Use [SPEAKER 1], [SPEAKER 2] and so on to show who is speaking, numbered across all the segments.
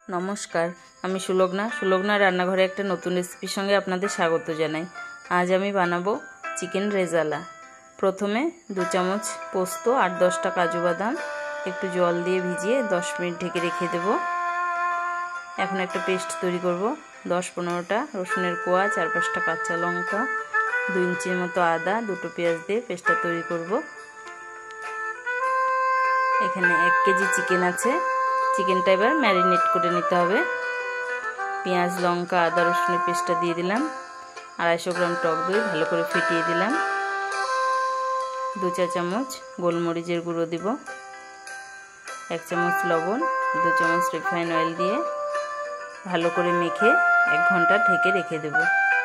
[SPEAKER 1] নমস্কার, আমি সুলগ্না রান্নাঘরে একটা নতুন রেসিপির সঙ্গে আপনাদের স্বাগত জানাই। আজ আমি বানাবো চিকেন রেজালা। প্রথমে 2 চামচ পোস্ত, 8-10টা কাজু বাদাম একটু জল দিয়ে ভিজিয়ে 10 মিনিট ঢেকে রেখে দেব। এখন একটা পেস্ট তৈরি করব। 10-15টা রসুনের কোয়া, 4-5টা কাঁচা লঙ্কা, 2 ইঞ্চির মতো আদা, 2টো পেঁয়াজ দিয়ে পেস্টটা তৈরি করব। এখানে 1 কেজি চিকেন আছে। চিকেনটা এবার ম্যারিনেট করে নিতে হবে। পেঁয়াজ, লঙ্কা, আদা, রসুনের পেস্টটা দিয়ে দিলাম। 250 গ্রাম টক দই ভালো করে ফেটিয়ে দিলাম। 2 চা চামচ গোলমরিচের গুঁড়ো দিব। 1 চামচ লবণ, 2 চামচ রিফাইন অয়েল দিয়ে ভালো করে মেখে 1 ঘন্টা ঢেকে রেখে দেব।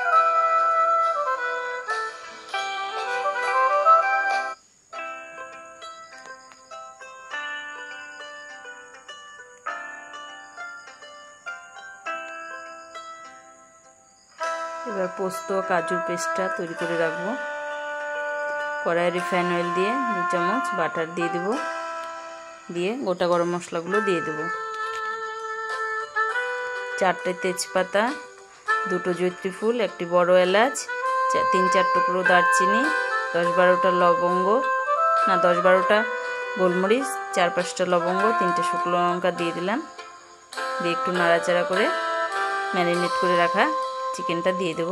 [SPEAKER 1] এবার পোস্ত কাজুর পেস্টটা তৈরি করে রাখবো। কড়াইয়ে রিফাইন অয়েল দিয়ে 2 চামচ বাটার দিয়ে দেব। দিয়ে গোটা গরম মশলাগুলো দিয়ে দেব। 4টে তেজপাতা, 2টো জয়িত্রী ফুল, 1টি বড় এলাচ, 3-4 টুকরো দারচিনি, 10-12টা লবঙ্গ, 10-12টা গোলমরিচ, 4-5টা লবঙ্গ, 3টে শুকনো লঙ্কা দিয়ে দিলাম। দিয়ে একটু নাড়াচাড়া করে ম্যারিনেট করে রাখা চিকেনটা দিয়ে দেব।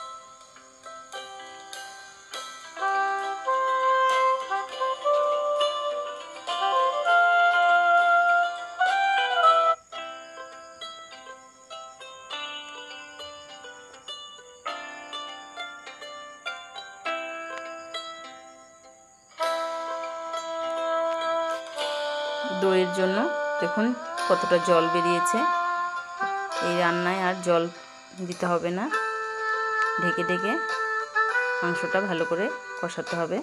[SPEAKER 1] দইয়ের জন্য দেখুন কতটা জল বেরিয়েছে। এই রান্নায় আর জল দিতে হবে না। ঢেকে ঢেকে মাংসটা ভালো করে কষাতে হবে।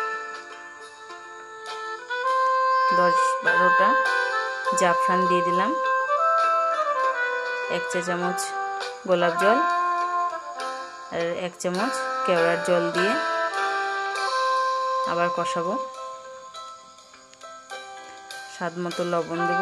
[SPEAKER 1] 10-12টা জাফরান দিয়ে দিলাম। 1 চা চামচ গোলাপ জল আর 1 চামচ কেওড়ার জল দিয়ে আবার কষাবো। স্বাদ মতো লবণ দেব।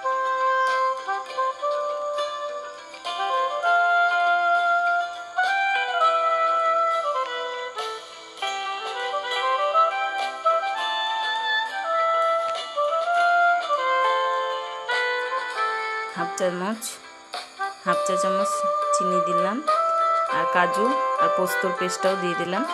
[SPEAKER 1] হাফ চা চামচ চিনি দিলাম আর কাজু আর পোস্তর পেস্টটাও দিয়ে দিলাম।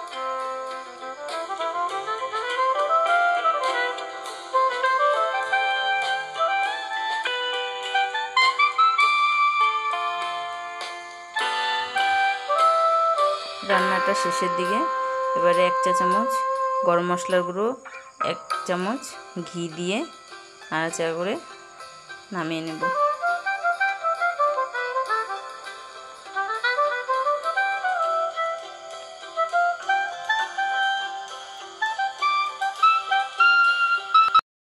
[SPEAKER 1] রান্নাটা শেষের দিকে এবারে 1 চা চামচ গরম মশলার গুঁড়ো, 1 চামচ ঘি দিয়ে নাড়াচাড়া করে নামিয়ে নেব।